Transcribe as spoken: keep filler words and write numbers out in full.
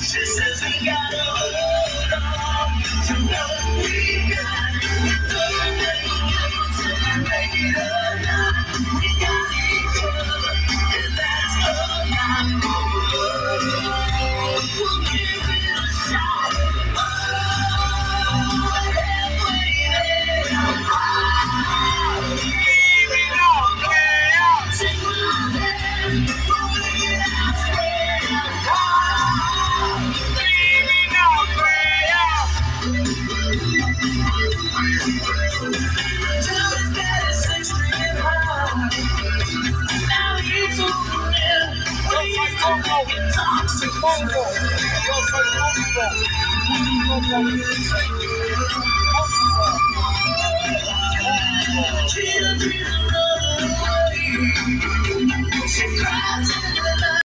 She says we gotta hold on to what we got. It doesn't make a difference if we make it or not. We got each other, and that's enough. We'll give it a shot. Oh, halfway there. Leaving on prayer. Take my hand, rolling it out, swear. Leaving on prayer. Till his daddy's six feet high. Now he's over there. But he's gonna make it toxic. Children run away. She cries in the